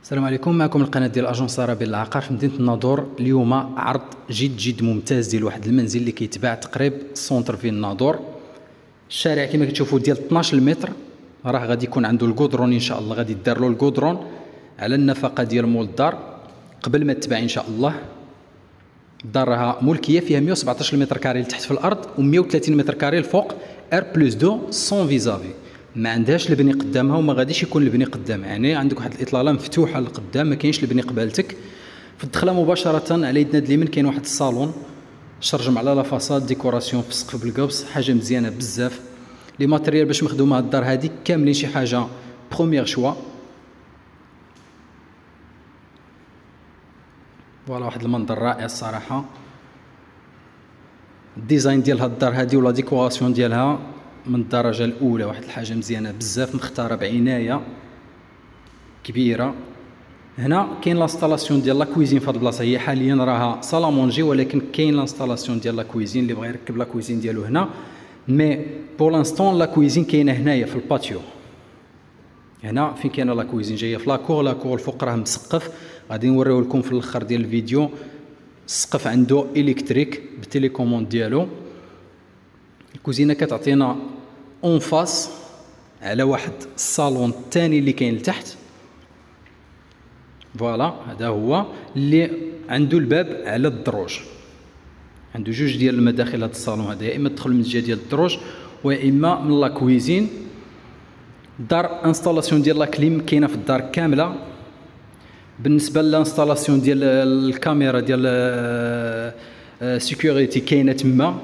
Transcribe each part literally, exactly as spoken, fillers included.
السلام عليكم. معكم القناه ديال اجونس رابيل العقار في مدينه الناظور. اليوم عرض جد جد ممتاز ديال واحد المنزل اللي كيتباع تقريب سونتر في الناظور. الشارع كما كتشوفوا ديال اثناش متر، راه غادي يكون عنده الكودرون ان شاء الله، غادي يدار له الكودرون على النفقه ديال مول الدار قبل ما تباع ان شاء الله. الدار راها ملكيه، فيها مية وسبعطاش متر كاري لتحت في الارض و مية وثلاثين متر كاري الفوق، ار بلس دو سون فيزافي. ما عندهاش البني قدامها وما غاديش يكون البني قدامها، يعني عندك واحد الاطلاله مفتوحه لقدام، ما كاينش البني قبالتك. في الدخله مباشره على يدنا اليمين كاين واحد الصالون شرجم على لا فاصاد، ديكوراسيون في السقف بالقبص، حاجه مزيانه بزاف. لي ماتريال باش مخدومه هاد الدار هادي كاملين شي حاجه بروميير شوا. فوالا واحد المنظر رائع الصراحه. الديزاين ديال هاد الدار هادي ولا ديكوراسيون ديالها من الدرجه الاولى، واحد الحاجه مزيانه بزاف، مختاره بعنايه كبيره. هنا كاين لانستالاسيون ديال لا كويزين في هاد البلاصه، هي حاليا راها صالا مونجي، ولكن كاين لانستالاسيون ديال لا كويزين اللي بغى يركب لا كويزين ديالو هنا. مي بور لانستون لا كويزين كاينه هنايا في الباتيو، هنا فين كاينه لا كويزين جايه في لاكور. لاكور الفوق راه مسقف، غادي نوريو لكم في الاخر ديال الفيديو. السقف عنده الكتريك بالتيليكوموند ديالو. الكوزينه كتعطينا اون فاس على واحد الصالون الثاني اللي كاين لتحت. فوالا هذا هو اللي عنده الباب على الدروج، عنده جوج ديال المداخل. هذا الصالون هذا يا اما تدخل من الجهه ديال الدروج ويا اما من لا كويزين. الدار انستالاسيون ديال لا كليم كاينه في الدار كامله. بالنسبه للانستالاسيون ديال الكاميرا ديال سيكوريتي كاينه تما.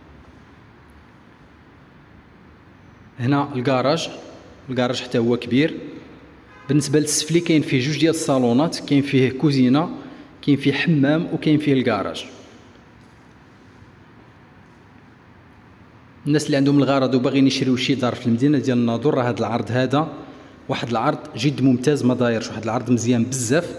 هنا الكراج، الكراج حتى هو كبير. بالنسبه للسفلي كاين فيه جوج ديال الصالونات، كاين فيه كوزينه، كاين فيه حمام وكاين فيه الكراج. الناس اللي عندهم الغرض وباغيين يشريو شي دار في المدينه ديال الناظور، راه هذا العرض هذا واحد العرض جد ممتاز، ما دايرش واحد العرض مزيان بزاف.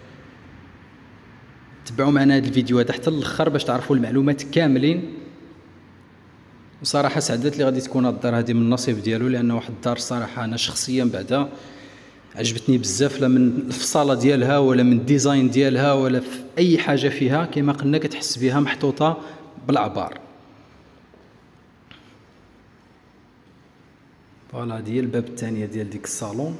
تبعوا معنا هذا الفيديو هذا حتى الاخر باش تعرفوا المعلومات كاملين. وصراحه سعدت لي غادي تكون هاد الدار هذه من النصيب ديالو، لان واحد الدار صراحه انا شخصيا بعدا عجبتني بزاف، لا من الفصاله ديالها ولا من الديزاين ديالها ولا في اي حاجه فيها. كما قلنا كتحس بها محطوطه بالعبار. فوالا هذه هي الباب الثانيه ديال ديك الصالون.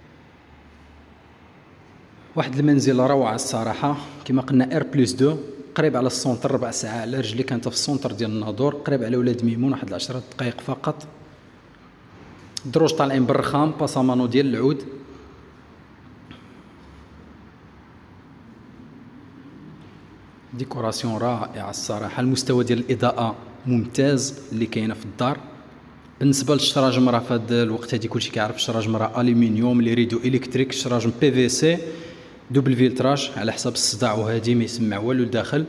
واحد المنزل روعه الصراحه. كما قلنا ار بلس دو، قريب على السونتر، ربع ساعه على رجليك انت في السونتر ديال الناظور، قريب على ولاد ميمون، واحد عشرة دقائق فقط. الدروج طالعين بالرخام، باسامانو ديال العود. ديكوراسيون رائعه الصراحه. المستوى ديال الاضاءه ممتاز اللي كاينه في الدار. بالنسبه للشراجم راه في هذا الوقت هذه كلشي كيعرف الشراجم راه الومنيوم، اللي يريدو الكتريك. الشراجم بي في سي دوبل فيلتراج على حسب الصداع، وهادي ما يسمع والو لداخل.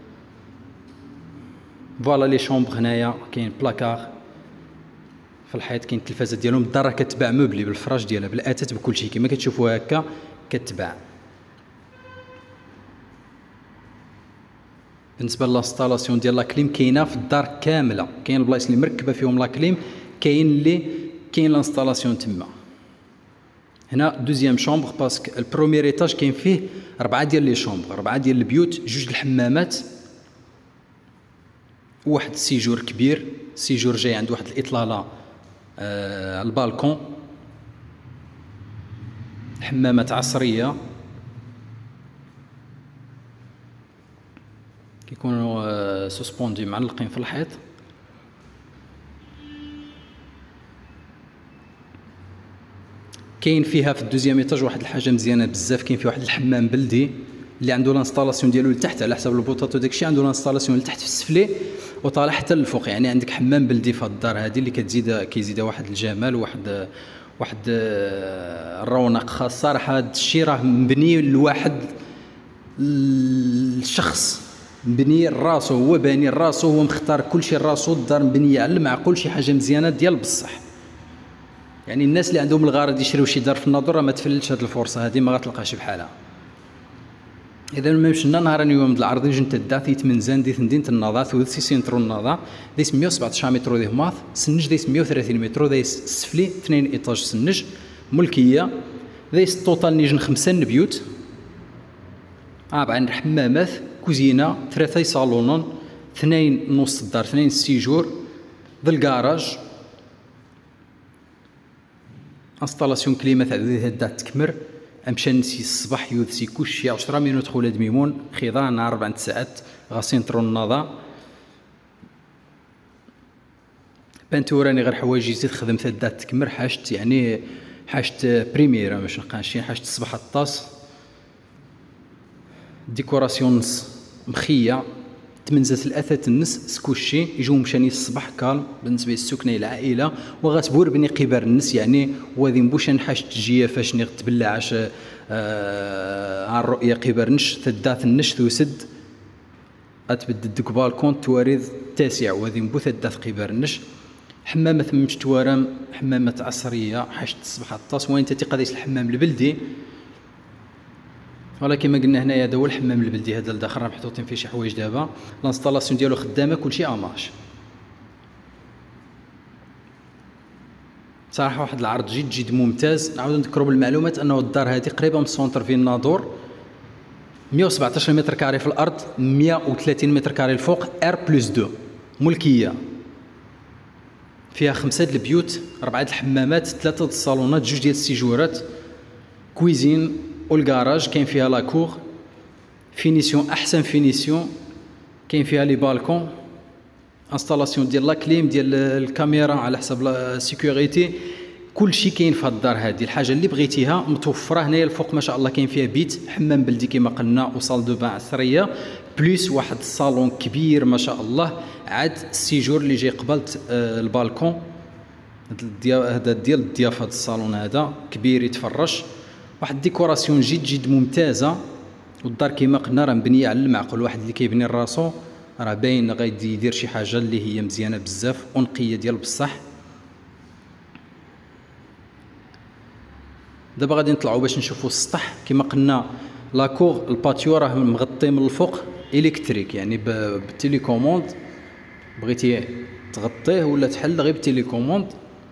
فوالا لي شومبر هنايا كاين بلاكار في الحيط، كاين التلفازه ديالهم. الدار راه كتباع موبلي بالفراش ديالها بالاثاث بكلشي كما كتشوفوا هكا كتباع. بالنسبه للانستالاسيون ديال لا كليم كاينه في الدار كامله، كاين البلايص اللي مركبه فيهم لا كليم، كاين اللي كاين لانستالاسيون تما. هنا دوزيام شومبر، باسكو البروميير ايطاج كاين فيه ربعه ديال لي شومبر، ربعه ديال البيوت، جوج الحمامات، واحد السيجور كبير. السيجور جاي عند واحد الاطلاله آه البالكون، حمامات عصريه كيكونوا آه سوسبوندي معلقين في الحيط. كاين فيها في الدوزيام ايطاج واحد الحاجه مزيانه بزاف، كاين فيه واحد الحمام بلدي اللي عنده لانستالاسيون ديالو لتحت على حسب البوطاطو داكشي، عنده لانستالاسيون لتحت في السفلي وطالع حتى للفوق. يعني عندك حمام بلدي في الدار هذه اللي كتزيد كيزيد واحد الجمال وواحد واحد الرونق خاص. صراحه هذا الشيء راه مبني لواحد الشخص، مبني راسو، هو باني راسو، هو مختار كلشي راسو. الدار مبنيه على المعقول، شي حاجه مزيانه ديال بصح. يعني الناس اللي عندهم الغرض يشريو شي دار في الناظور راه ما تفلتش هذه الفرصه هذه، ما غتلقاش بحالها. اذا ما مشينا نهار اليوم د العرض جنت داتيت من زان ديت مدينه النظا ثوث سي سنترو النظا ديس مية وسبعطاش متر دي ماث سنج ديس مية وثلاثين متر ديس سفلي اثنين ايطاج سنج ملكيه. ذيس التوتال نيجن خمسة بيوت أربعة حمامات كوزينة ثلاثة صالون اثنين نص الدار اثنين سيجور ذا الكراج انستالاسيون كليما تاع هدا تكمر امشى نسي الصباح يوثسي كلشي عشرة مينوت خولاد ميمون خضار نهار أربع ساعات غاسين ترو النظا بانتوراني غير حوايجي زيد خدمت هدا تكمر حاجت يعني حاجت بريميرا باش نقاشين حاجت الصباح الطاس ديكوراسيون مخيه تمنزات الاثاث النس سكوشي يجو مشاني الصباح كالم بالنسبه للسكنه العائله وغاتبور بني قبار النس يعني وذي مبوشان حاجه تجيه فاش ني تبلعش آه على الرؤيه قبار نش ثداث النش توسد اتبدد ديك بالكون تواريد التاسع وذي مبو ثداث قبار النش حمامه مش توارم حمامه عصريه حاجه الصباح الطاس وين تتي قضيه الحمام البلدي ولكن ما قلنا هنايا هذا هو الحمام البلدي هذا لداخل راه محطوطين فيه شي حوايج دابا لانستالاسيون ديالو خدامه كلشي اماش صراحه واحد العرض جد جد ممتاز. نعاود نذكروا بالمعلومات انه الدار هذه قريبه من السونتر في الناظور مية وسبعطاش متر كاري في الارض مية وثلاثين متر كاري الفوق ار بلس اثنين ملكيه فيها خمسه د البيوت اربعه د الحمامات ثلاثه د الصالونات جوج ديال السيجورات كويزين والكراج كاين فيها لاكور فينيسيون احسن فينيسيون كاين فيها لي بالكون انستالاسيون ديال لا كليم ديال الكاميرا على حسب لا سيكوريتي كلشي كاين في الدار هذه. الحاجه اللي بغيتيها متوفره هنايا الفوق ما شاء الله كاين فيها بيت حمام بلدي كما قلنا وصال دو بان عصريه بليس واحد الصالون كبير ما شاء الله عاد السيجور اللي جاي قبلت آه البالكون هذا ديال الضيافه هذا الصالون هذا كبير يتفرش واحد ديكوراسيون جد جد ممتازه والدار كيما قلنا راه مبنيه على المعقول. واحد اللي كيبني راسو راه باين غادي يدير شي حاجه اللي هي مزيانه بزاف ونقيه ديال بصح. دابا غادي نطلعوا باش نشوفوا السطح كيما قلنا لاكور الباتيو راه مغطي من الفوق الكتريك يعني بالتيليكوموند بغيتي تغطيه ولا تحل غير بالتيليكوموند.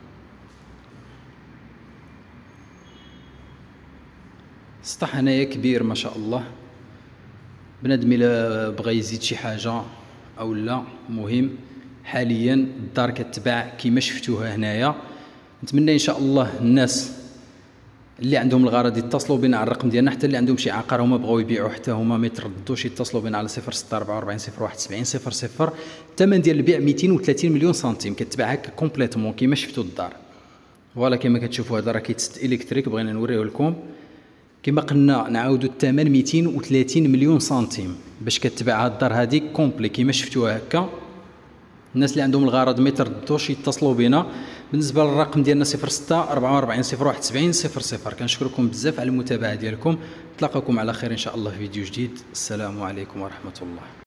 السطح هنايا كبير ما شاء الله بنادم الا بغى يزيد شي حاجه او لا مهم حاليا الدار كتباع كيما شفتوها هنايا. نتمنى ان شاء الله الناس اللي عندهم الغرض يتصلوا بنا على الرقم ديالنا حتى اللي عندهم شي عقار هما بغاو يبيعوا حتى هما ما يتردوش يتصلوا بنا على صفر ستة أربعة وأربعين صفر واحد سبعين صفر صفر. الثمن ديال البيع مئتين وثلاثين مليون سنتيم كتباع هكا كومبليتومون كيما شفتوا الدار. فوالا كيما كتشوفوا هذا راه كيتسد الكتريك بغينا نوريه لكم كما قلنا نعاودوا الثمن مئتين وثلاثين مليون سنتيم باش كتباع هاد الدار هذه كومبلي كيما شفتوها هكا. الناس اللي عندهم الغرض ما يتردوش يتصلوا بنا. بالنسبه للرقم ديالنا صفر ستة أربعة وأربعين صفر واحد سبعين صفر صفر. كنشكركم بزاف على المتابعه ديالكم. نتلاقاكم على خير ان شاء الله في فيديو جديد. السلام عليكم ورحمه الله.